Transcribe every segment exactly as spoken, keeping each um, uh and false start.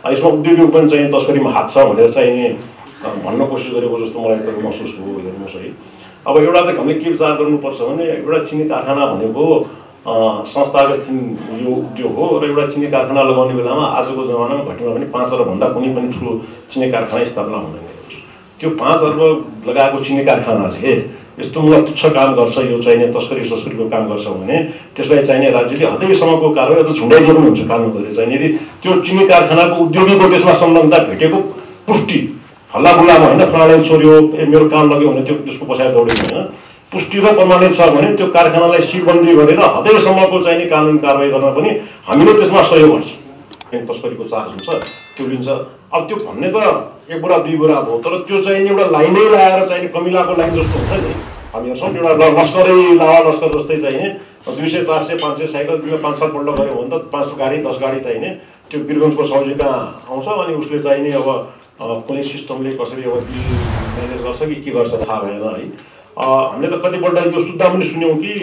यसमा उद्योगीको पनि चाहिँ तस्करीमा हात छ भनेर चाहिँ भन्न कोसिस गरेको जस्तो मलाई त महसुस भयो। हेर्नुहोस् है, अब एउटा त हामीले के विचार गर्नुपर्छ भने एउटा चिनी कारखाना भनेको संस्थागत यो उद्योग हो र एउटा चिनी कारखाना लगाउने बेलामा आजको जमानामा घटेमा पनि पाँच अरबभन्दा कुनै पनि ठुलो चिनी कारखाना स्थापना हुँदैन। त्यो पाँच अर्ब लगाएको चिनी कारखानाले यस्तो मूल तुच्छ काम गर्छ, यो चाहिने तस्करी सस्करीको काम गर्छ भने त्यसलाई चाहिने राज्यले हदैसम्मको कारवाही अझ झुन्डाइदिनु पनि हुन्छ कानुन गरेर चाहिँ। यदि त्यो चिनी कारखानाको उद्योगीको त्यसमा संलग्नता भेटेको पुष्टि हल्ला बुल्लामा होइन, फलानाले छोड्यो ए मेरो काम लग्यो भने त्यो त्यसको पछाडि दौडिनु होइन, पुष्टि र प्रमाणित छ भने त्यो कारखानालाई सिलबन्दी गरेर हदैसम्मको चाहिने कानुन कारवाही गर्न पनि हामीले त्यसमा सहयोग गर्छौँ। तस्करीको चार्ज हुन्छ त्यो लिन्छ। अब त्यो भन्ने त एक बोरा दुई बोरा भयो, तर त्यो चाहिँ एउटा लाइनै लगाएर चाहिने कमिलाको लाइन जस्तो हुन्छ नि। हामी हेर्छौँ एउटा लस्करै लावा लस्कर जस्तै चाहिने दुई सय चार सय पाँच सय साइकल तिमीले पाँच सातपल्ट गऱ्यो भने त पाँच गाडी दस गाडी चाहिने त्यो वीरगन्जको सौजी कहाँ आउँछ अनि उसले चाहिने अब कुनै सिस्टमले कसरी अब बिल म्यानेज गर्छ कि के गर्छ थाहा भएन है। हामीले त कतिपल्ट यो सुत्दा पनि सुन्यौँ कि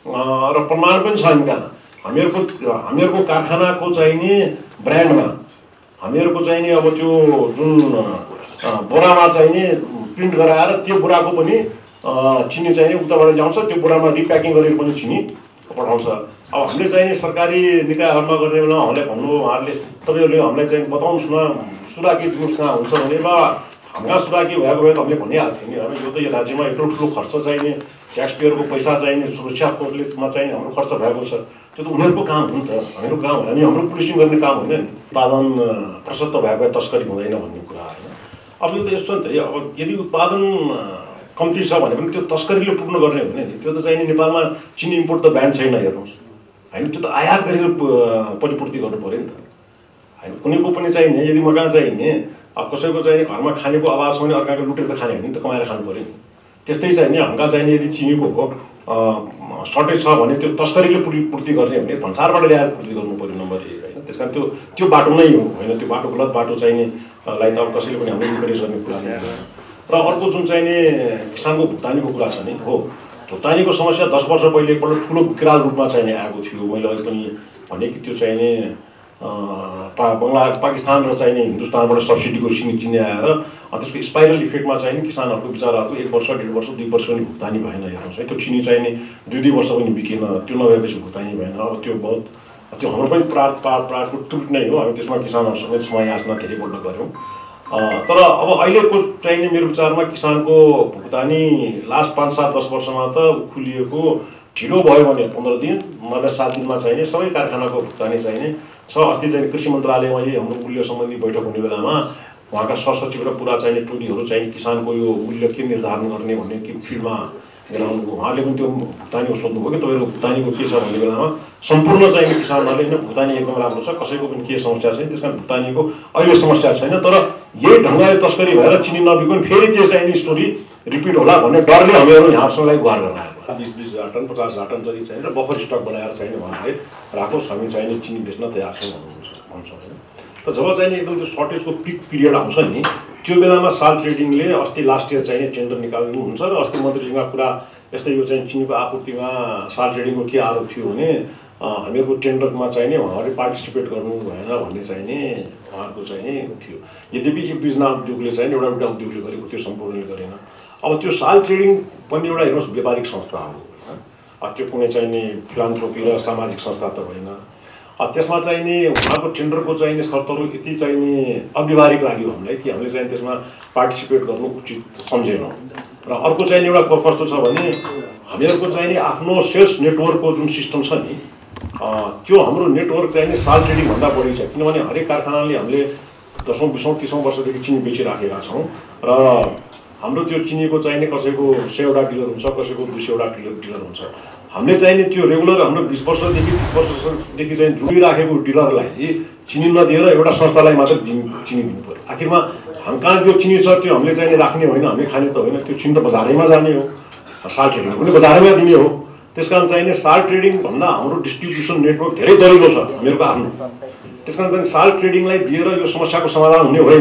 र प्रमाण पनि छ हामी कहाँ। हामीहरूको हामीहरूको कारखानाको चाहिने ब्रान्डमा हामीहरूको चाहिने अब त्यो जुन बोरामा चाहिने प्रिन्ट गराएर त्यो बोराको पनि चिनी चाहिने उताबाट ल्याउँछ, त्यो बोरामा रिप्याकिङ गरेर पनि चिनी पठाउँछ। अब हामीले चाहिने सरकारी निकायहरूमा गर्ने बेला उहाँले भन्नु उहाँहरूले तपाईँहरूले हामीलाई चाहिँ बताउनुहोस् न सुराकी दिनुहोस् कहाँ हुन्छ भने बा हामीलाई सुराकी भएको भए त हामीले भनिहाल्थ्यौँ नि। अब यो त यो राज्यमा यत्रो ठुलो खर्च चाहिने ट्याक्स पेयरको पैसा चाहिने सुरक्षा कोषलेमा चाहिने हाम्रो खर्च भएको छ, त्यो त उनीहरूको काम हो नि त, हामीहरूको काम होइन। अनि हाम्रो पुलिसिङ गर्ने काम होइन नि। उत्पादन प्रशस्त भएको तस्करी हुँदैन भन्ने कुरा होइन। अब यो त यस्तो नि त, अब यदि उत्पादन कम्ती छ भने पनि त्यो तस्करीले पुग्न गर्ने हो नि। त्यो त चाहिने नेपालमा चिनी इम्पोर्ट त ब्यान छैन हेर्नुहोस् होइन, त्यो त आयात गरेर परिपूर्ति गर्नु पऱ्यो नि त होइन। कुनैको पनि चाहिने यदि म कहाँ चाहिने अब कसैको चाहिने घरमा खानेको अभाव छ भने अर्काको लुटेर त खाने हो नि त, कमाएर खानु पऱ्यो नि। त्यस्तै चाहिने हङ्का चाहिने यदि चिनीको सर्टेज छ भने त्यो तस्करीले पूर्ति गर्ने हो भने भन्सारबाट ल्याएर पूर्ति गर्नु पऱ्यो नम्बर एक होइन। त्यस कारण त्यो त्यो बाटो नै हो होइन, त्यो बाटो गलत बाटो चाहिने लाई त अब कसैले पनि हामीले इन्करेज गर्ने कुरा छैन। र अर्को जुन चाहिने किसानको भुक्तानीको कुरा छ नि, हो भुक्तानीको समस्या दस वर्ष पहिले एकपल्ट ठुलो विकराल रूपमा चाहिने आएको थियो। मैले अघि पनि भने कि त्यो चाहिने पा बङ्गला पाकिस्तान र चाहिने हिन्दुस्तानबाट सब्सिडीको चिनी चिनी आएर त्यसको स्पाइरल इफेक्टमा चाहिँ किसानहरूको बिचराहरूको एक वर्ष डेढ वर्ष दुई वर्ष पनि भुक्तानी भएन हेर्नुहोस् है। त्यो चिनी चाहिने दुई दुई वर्ष पनि बिकेन, त्यो नभएपछि भुक्तानी भएन। अब त्यो बहुत त्यो हाम्रो पनि प्राट प्राटको त्रुटि नै हो। हामी त्यसमा किसानहरूसँग समय याचना धेरैपल्ट गऱ्यौँ। तर अब अहिलेको चाहिने मेरो विचारमा किसानको भुक्तानी लास्ट पाँच सात दस वर्षमा त खुलिएको ढिलो भयो भने पन्ध्र दिन नब्बे सात दिनमा चाहिने सबै कारखानाको भुक्तानी चाहिने छ। अस्ति चाहिँ कृषि मन्त्रालयमा यही हाम्रो मूल्य सम्बन्धी बैठक हुने बेलामा उहाँका सहसचिव र पुरा चाहिने टोलीहरू चाहिँ किसानको यो मूल्य के निर्धारण गर्ने भन्ने कि फिल्डमा गराउनु उहाँले पनि त्यो भुक्तानीको सोध्नुभयो कि तपाईँको भुक्तानीको के छ भन्ने बेलामा सम्पूर्ण चाहिँ किसानहरूले नै भुक्तानी एकदम राम्रो छ, कसैको पनि के समस्या छैन, त्यस कारण भुक्तानीको अहिले समस्या छैन। तर यही ढङ्गले तस्करी भएर चिनी नबिकन फेरि त्यो चाहिने स्टोरी रिपिट होला भन्ने डरले हामीहरू यहाँसँगलाई गुहार गर्न आएको। बिस बिस हजार टन पचास हजार टन जति चाहिने र बफर स्टक बनाएर चाहिने उहाँले राखोस्, हामी चाहिने चिनी बेच्न तयार छौँ भन्छ होइन। त जब चाहिने एकदम त्यो सर्टेजको पिक पिरियड आउँछ नि त्यो बेलामा साल ट्रेडिङले अस्ति लास्ट इयर चाहिने टेन्डर निकाल्नुहुन्छ र अस्ति मन्त्रीजीका कुरा यस्तै यो चाहिँ चिनीको आपूर्तिमा साल ट्रेडिङको के आरोप थियो भने हामीहरूको टेन्डरमा चाहिने उहाँहरूले पार्टिसिपेट गर्नु भएन भन्ने चाहिने उहाँहरूको चाहिने थियो। यद्यपि एक बिजना उद्योगले चाहिँ एउटा एउटा उद्योगले गरेको त्यो सम्पूर्णले गरेन। अब त्यो साल ट्रेडिङ पनि एउटा हेर्नुहोस् व्यापारिक संस्था हो होइन, त्यो कुनै चाहिने फिलान्थ्रोपी र सामाजिक संस्था त होइन। त्यसमा चाहिने उहाँको टेन्डरको चाहिने शर्तहरू यति चाहिने अव्यवहारिक लाग्यो हामीलाई कि हामीले चाहिँ त्यसमा पार्टिसिपेट गर्नु उचित सम्झेनौँ। र अर्को चाहिने एउटा कस्तो छ भने हामीहरूको चाहिने आफ्नो सेल्स नेटवर्कको जुन सिस्टम छ नि त्यो हाम्रो नेटवर्क चाहिने साल ट्रेडिङभन्दा बढी छ। किनभने हरेक कारखानाले हामीले दसौँ बिसौँ तिसौँ वर्षदेखि चिनी बेचिराखेका छौँ र हाम्रो त्यो चिनीको चाहिने कसैको सयवटा डिलर हुन्छ, कसैको दुई सयवटा डिलर डिलर हुन्छ। हामीले चाहिने त्यो रेगुलर हाम्रो बिस वर्षदेखि तिस वर्षदेखि चाहिँ जोडिराखेको डिलरलाई चिनी नदिएर एउटा संस्थालाई मात्र चिनी दिनु पऱ्यो। आखिरमा हामी कहाँ त्यो चिनी छ त्यो हामीले चाहिने राख्ने होइन, हामीले खाने त होइन, त्यो चिनी त बजारैमा जाने हो, साल ट्रेडिङ पनि बजारैमा दिने हो। त्यस कारण चाहिने साल ट्रेडिङभन्दा हाम्रो डिस्ट्रिब्युसन नेटवर्क धेरै दरिलो छ हामीहरूको आफ्नो। त्यस कारण चाहिँ साल ट्रेडिङलाई दिएर यो समस्याको समाधान हुने होइन।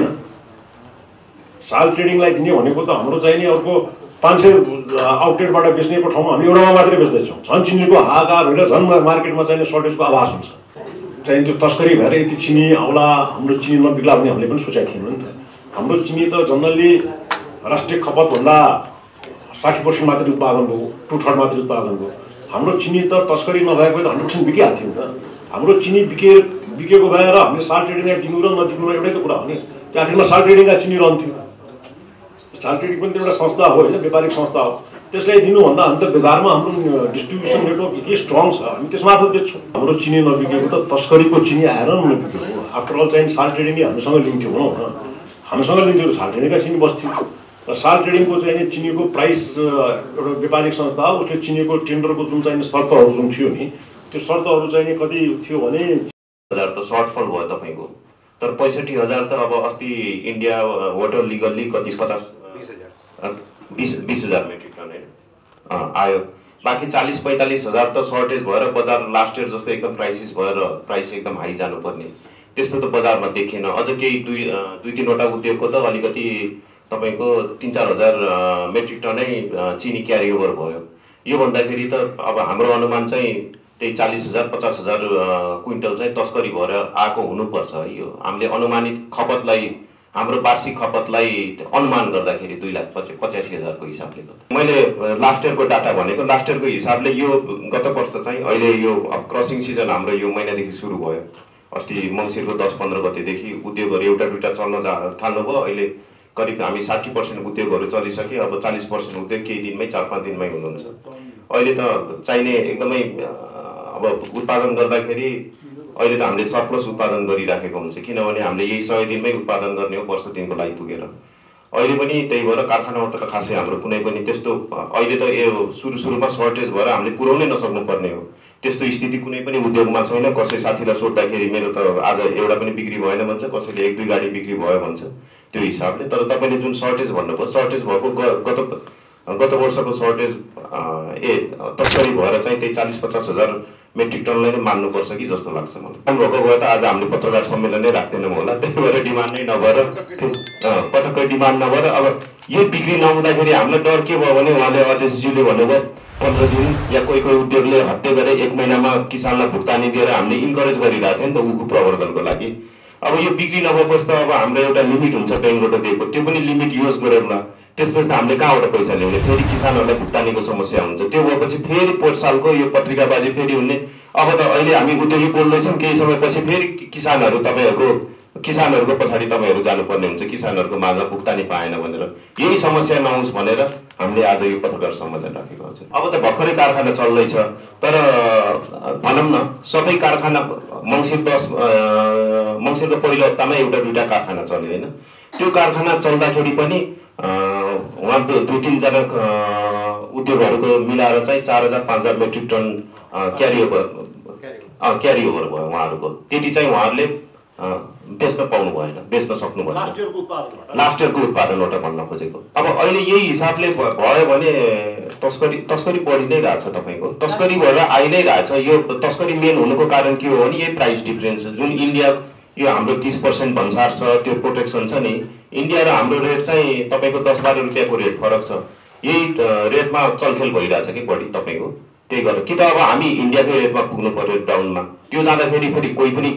साल ट्रेडिङलाई दिने भनेको त हाम्रो चाहिने अर्को पाँच सय आउटलेटबाट बेच्नेको ठाउँमा हामी एउटामा मात्रै बेच्दैछौँ। झन् चिनीको हाहाकार भएर झन् मार्केटमा चाहिने सर्टेजको आवाज हुन्छ। चाहिँ त्यो तस्करी भएर यति चिनी आउला हाम्रो चिनी नबिग्ला भन्ने हामीले पनि सोचेको थिएनौँ नि त। हाम्रो चिनी त जनरली राष्ट्रिय खपतभन्दा साठी पर्सेन्ट मात्रै उत्पादन भयो, टु थर्ड मात्रै उत्पादन भयो। हाम्रो चिनी त तस्करी नभएको त हन्ड्रेड पर्सेन्ट बिकिहाल्थ्यो नि त। हाम्रो चिनी बिके बिकेको भएर हामीले साल ट्रेडिङमा दिनु र नदिनु एउटै त कुरा हो नि। त्यो आखिरमा साल ट्रेडिङका चिनी रहन्थ्यो। साल ट्रेडिङ पनि एउटा संस्था हो होइन, व्यापारिक संस्था हो। त्यसलाई दिनुभन्दा हामी त बजारमा हाम्रो डिस्ट्रिब्युसन नेटवर्क यति स्ट्रङ छ, हामी त्यसमार्फत बेच्छौँ। हाम्रो चिनी नबिकेको त तस्करीको चिनी आएर नबिकेको। आफ्टर अल चाहिँ साल ट्रेडिङले हामीसँग लिन्थ्यो भनौँ न, हामीसँग लिन्थ्यो साल ट्रेडिङका चिनी बस्थ्यो। र साल ट्रेडिङको चाहिँ चिनीको प्राइस एउटा व्यापारिक संस्था हो, उसले चिनीको टेन्डरको जुन चाहिँ शर्तहरू जुन थियो नि, त्यो शर्तहरू चाहिँ कति थियो भने हजार त सर्टफल भयो तपाईँको। तर पैँसठी हजार त अब अस्ति इन्डिया वाटर लिगल्ली कति पचास बिस बिस हजार मेट्रिक टन होइन आयो। बाँकी चालिस पैँतालिस हजार त सर्टेज भएर बजार लास्ट इयर जस्तो एकदम क्राइसिस भएर प्राइस एकदम हाई जानुपर्ने त्यस्तो त बजारमा देखिएन। अझ केही दुई दुई तिनवटा उद्योगको त अलिकति तपाईँको तिन चार हजार मेट्रिक टनै चिनी क्यारी ओभर भयो। यो भन्दाखेरि त अब हाम्रो अनुमान चाहिँ त्यही चालीस हजार पचास हजार क्विन्टल चाहिँ तस्करी भएर आएको हुनुपर्छ। यो हामीले अनुमानित खपतलाई हाम्रो वार्षिक खपतलाई अनुमान गर्दाखेरि दुई लाख पचा पचासी हजारको हिसाबले मैले लास्ट इयरको डाटा भनेको लास्ट इयरको हिसाबले यो गत वर्ष चाहिँ अहिले यो अब क्रसिङ सिजन हाम्रो यो महिनादेखि सुरु भयो। अस्ति मङ्सिरको दस पन्ध्र गतेदेखि उद्योगहरू एउटा दुईवटा चल्न जा थाल्नुभयो। अहिले करिब हामी साठी पर्सेन्ट उद्योगहरू चलिसके, अब चालिस पर्सेन्ट उद्योग केही दिनमै चार पाँच दिनमै हुनुहुन्छ। अहिले त चाहिने एकदमै अब उत्पादन गर्दाखेरि अहिले त हामीले सरप्लस उत्पादन गरिराखेको हुन्छ, किनभने हामीले यही सय दिनमै उत्पादन गर्ने हो वर्ष दिनको लागि पुगेर। अहिले पनि त्यही भएर कारखानामा त खासै हाम्रो कुनै पनि त्यस्तो अहिले त यो सुरु सुरुमा सर्टेज भएर हामीले पुर्याउनै नसक्नु पर्ने हो त्यस्तो स्थिति कुनै पनि उद्योगमा छैन। कसै साथीलाई सोद्धाखेरि मेरो त आज एउटा पनि बिक्री भएन भन्छ, कसैले एक दुई गाडी बिक्री भयो भन्छ त्यो हिसाबले। तर तपाईँले जुन सर्टेज भन्नुभयो सर्टेज भएको गत गत वर्षको सर्टेज ए तस्करी भएर चाहिँ त्यही चालिस पचास हजार मेट्रिक टनलाई नै मान्नुपर्छ कि जस्तो लाग्छ मलाई। काम भएको भए त आज हामीले पत्रकार सम्मेलन नै राख्दैनौँ होला। त्यही भएर डिमान्ड नै नभएर पटक्कै डिमान्ड नभएर अब यो बिक्री नहुँदाखेरि हामीलाई डर के भयो भने उहाँले अध्यक्षज्यूले भन्नुभयो पन्ध्र दिन या कोही कोही उद्योगले हत्या गरे एक महिनामा किसानलाई भुक्तानी दिएर हामीले इन्करेज गरिरहेको थियो नि त उखु प्रवर्धनको लागि। अब यो बिक्री नभएपछि त अब हाम्रो एउटा लिमिट हुन्छ ब्याङ्कबाट दिएको, त्यो पनि लिमिट युज गरौँला। त्यसपछि त हामीले कहाँबाट पैसा ल्याउने, फेरि किसानहरूलाई भुक्तानीको समस्या हुन्छ। त्यो भएपछि फेरि पोहोर सालको यो पत्रिकाबाजी फेरि हुने। अब त अहिले हामी उद्योगी बोल्दैछौँ, केही समयपछि फेरि किसानहरू तपाईँहरूको किसानहरूको पछाडि तपाईँहरू जानुपर्ने हुन्छ, किसानहरूको माझमा भुक्तानी पाएन भनेर। यही समस्या नहोस् भनेर हामीले आज यो पत्रकार सम्मेलन राखेको हुन्छ। अब त भर्खरै कारखाना चल्दैछ, तर भनौँ न सबै कारखाना मङ्सिर दस मङ्सिरको पहिलो हप्तामा एउटा दुईवटा कारखाना चल्यो होइन। त्यो कारखाना चल्दाखेरि पनि उहाँ दुई तिनजना उद्योगहरूको मिलाएर चाहिँ चार हजार पाँच हजार metric ton carry over carry over भयो उहाँहरूको। त्यति चाहिँ उहाँहरूले बेच्न पाउनु भएन, बेच्न सक्नु भएन लास्ट इयरको उत्पादन लास्ट इयरको उत्पादनबाट भन्न खोजेको। अब अहिले यही हिसाबले भयो भने तस्करी तस्करी बढी नै रहेछ, तपाईँको तस्करी भएर आइ नै रहेछ। यो तस्करी मेन हुनुको कारण के हो भने यही प्राइस डिफ्रेन्स जुन इन्डिया यो हाम्रो तीस पर्सेन्ट भन्सार छ, त्यो प्रोटेक्सन छ नि। इन्डिया र हाम्रो रेट चाहिँ तपाईँको दस बाह्र रुपियाँको रेट फरक छ, यही रेटमा चलखेल भइरहेछ कि बढी तपाईँको। त्यही गरेर कि त अब हामी इन्डियाकै रेटमा पुग्नु पर्यो डाउनमा, त्यो जाँदाखेरि फेरि कोही पनि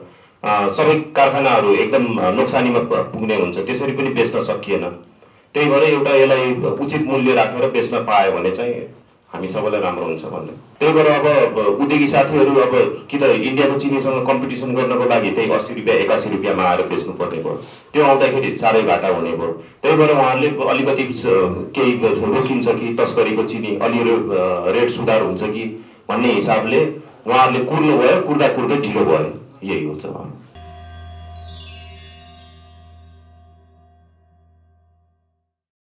सबै कारखानाहरू एकदम नोक्सानीमा पुग्ने हुन्छ, त्यसरी पनि बेच्न सकिएन। त्यही भएर एउटा यसलाई उचित मूल्य राखेर बेच्न पायो भने चाहिँ हामी सबैलाई राम्रो हुन्छ भन्ने। त्यही भएर अब उद्योगी साथीहरू अब कि त इन्डियाको चिनीसँग कम्पिटिसन गर्नको लागि त्यही अस्सी रुपियाँ एकासी रुपियाँमा आएर बेच्नु पर्ने भयो, त्यो आउँदाखेरि साह्रै घाटा हुने भयो। त्यही भएर उहाँहरूले अलिकति केही रोकिन्छ कि तस्करीको चिनी अलिअलि रेट सुधार हुन्छ कि भन्ने हिसाबले उहाँहरूले कुर्नु भयो, कुर्दा कुर्दै ढिलो भयो, यही हो।